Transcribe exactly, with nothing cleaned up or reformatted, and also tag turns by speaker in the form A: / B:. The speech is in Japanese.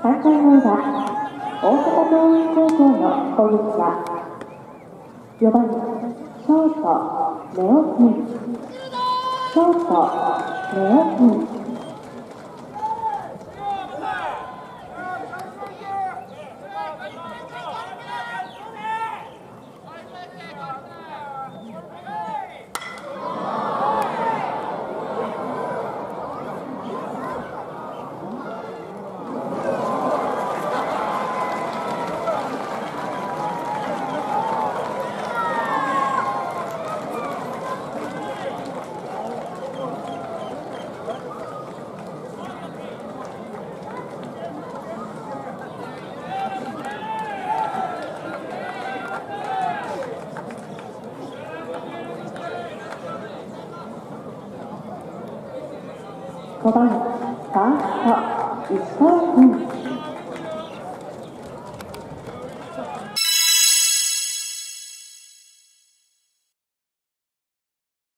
A: さんかいの裏、大阪桐蔭高校の攻撃はよばんショートレオキン、ショートレオキン。ごばんファースト石川君。